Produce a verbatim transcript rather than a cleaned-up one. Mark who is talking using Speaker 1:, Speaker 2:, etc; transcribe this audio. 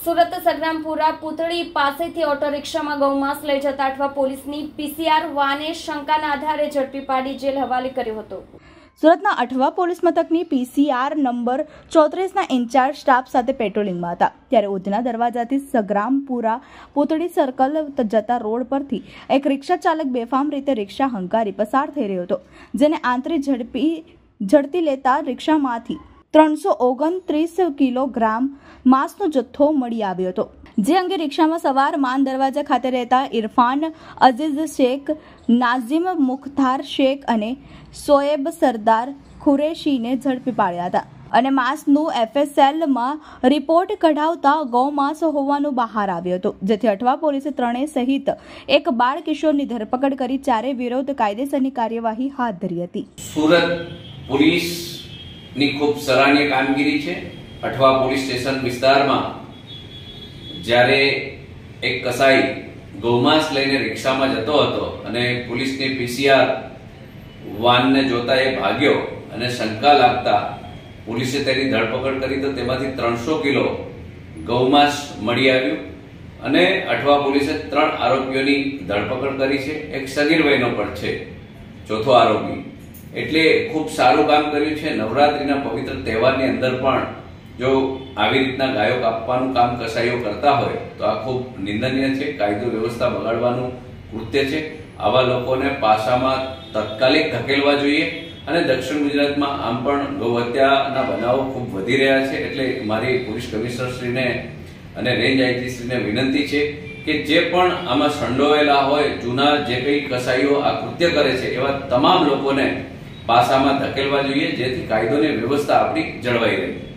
Speaker 1: સુરત સંગ્રામપુરા પૂતળી પાસેથી ઓટો રિક્ષામાં ગૌમાંસ લઈ જતા અઠવા પોલીસની પીસીઆર વાને શંકાના આધારે ઝડપી પાડી જેલ હવાલે કર્યો હતો।
Speaker 2: સુરતના અઠવા પોલીસ મથકની પીસીઆર નંબર ચોત્રીસના ઇન્ચાર્જ સ્ટાફ સાથે પેટ્રોલિંગમાં હતા ત્યારે ઉધના દરવાજાથી સંગ્રામપુરા પૂતળી સર્કલ જતા રોડ પરથી એક રિક્ષા ચાલક બેફામ રીતે રિક્ષા હંકારી પસાર થઈ રહ્યો હતો, જેને આંતરી ઝડપી ઝડપી લેતા રિક્ષામાંથી ત્રણસો ઓગણત્રીસ કિલોગ્રામ માંસનો જથ્થો મળી આવ્યો હતો, જે અંગે રિક્ષામાં સવાર માન દરવાજા ખાતે રહેતા ઇરફાન અઝીઝ શેખ, નાઝીમ મુખ્તાર શેખ અને શોએબ સરદાર ખુરેશીને ઝડપી પાડ્યા હતા અને માંસનું એફએસએલમાં રિપોર્ટ કઢાવતા ગૌમાંસ હોવાનું બહાર આવ્યું હતું, જેથી અઠવા પોલીસે ત્રણેય સહિત એક બાળ કિશોરની ધરપકડ કરી ચારે વિરુદ્ધ કાયદેસરની કાર્યવાહી હાથ ધરી હતી।
Speaker 3: સુરત પોલીસ ની ખૂબ સરાહનીય કામગીરી છે। અઠવા પોલીસ સ્ટેશન વિસ્તારમાં જ્યારે એક કસાઈ ગૌમાંસ લઈને રિક્ષામાં જતો હતો અને પોલીસની પીસીઆર વાનને જોતા એ ભાગ્યો અને શંકા લાગતા પોલીસે તેની ધરપકડ કરી તો તેમાંથી ત્રણસો કિલો ગૌમાંસ મળી આવ્યું અને અઠવા પોલીસે ત્રણ આરોપીઓની ધરપકડ કરી છે। એક સગીર વયનો પણ છે ચોથો આરોપી, એટલે ખૂબ સારું કામ કર્યું છે। નવરાત્રીના પવિત્ર તહેવારની અંદર પણ જો આવી રીતના ગાયો કાપવાનું કામ કસાઈઓ કરતા હોય તો આ ખૂબ નિંદનીય છે, કાયદો વ્યવસ્થા બગાડવાનું કૃત્ય છે। આવા લોકોને પાસામાં તાત્કાલિક ધકેલવા જોઈએ અને દક્ષિણ ગુજરાતમાં આમ પણ ગૌ હત્યાના બનાવો ખૂબ વધી રહ્યા છે, એટલે મારી પોલીસ કમિશનરશ્રીને અને રેન્જ આઈજીશ્રીને વિનંતી છે કે જે પણ આમાં સંડોવાયેલા હોય, જૂના જે કંઈ કસાઈઓ આ કૃત્ય કરે છે એવા તમામ લોકોને પાસામાં ધકેલવા જોઈએ, જેથી કાયદોની વ્યવસ્થા આપણી જળવાઈ રહે।